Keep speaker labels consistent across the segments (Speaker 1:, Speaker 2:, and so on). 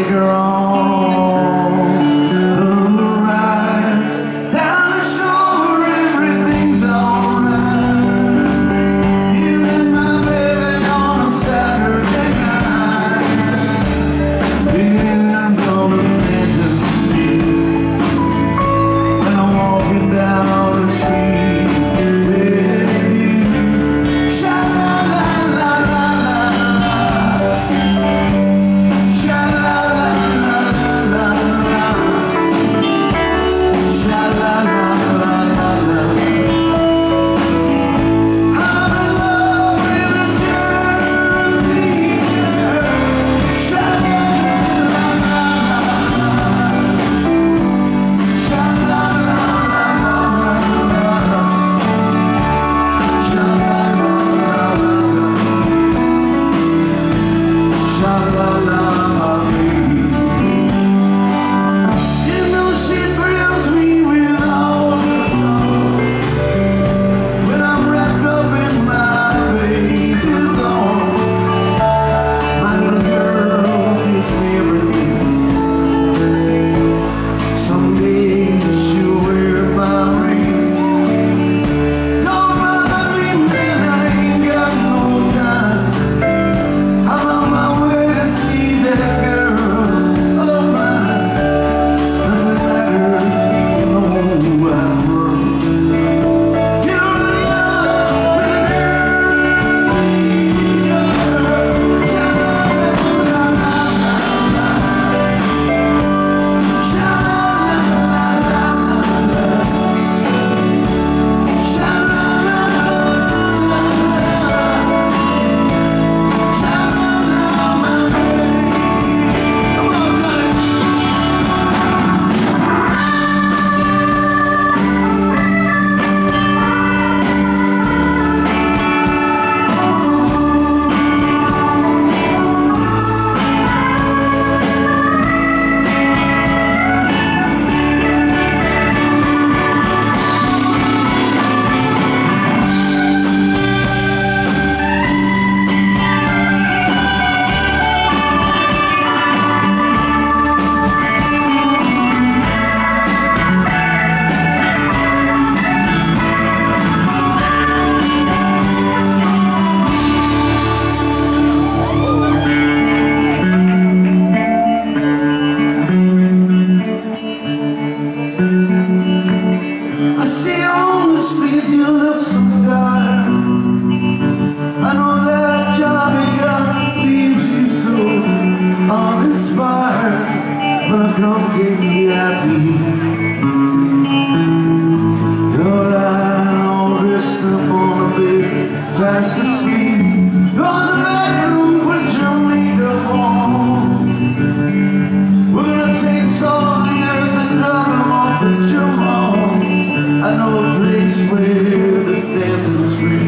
Speaker 1: take her on the rise down the shore. Everything's alright. You and my baby on a Saturday night. Baby, I'm gonna mention you when I'm walking down the street with you. I see you on the street, you look so tired. I know that job you got leaves you so uninspired. But I come take you out to eat. You're lying all dressed up on a bed, fast asleep. On the bedroom, put your makeup on. We're gonna take some of the earth and drop them off at your mom's. I know a place where the dancing's free.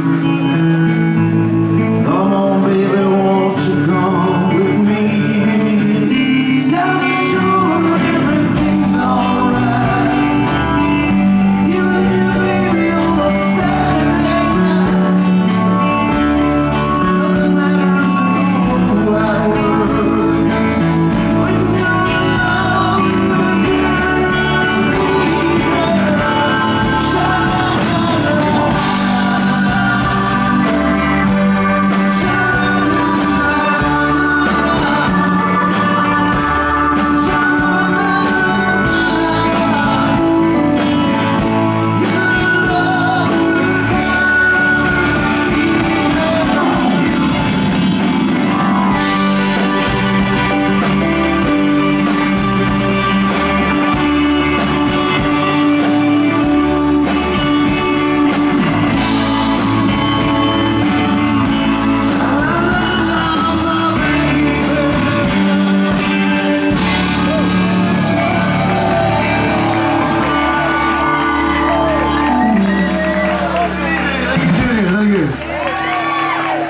Speaker 1: Come on, baby, won't you come with me? Down the shore, everything's alright. You and your baby on a Saturday night. Nothing matters in the whole wide world when you're in love with a girl.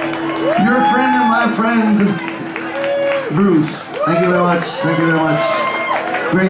Speaker 1: Your friend and my friend, Bruce. Thank you very much. Thank you very much.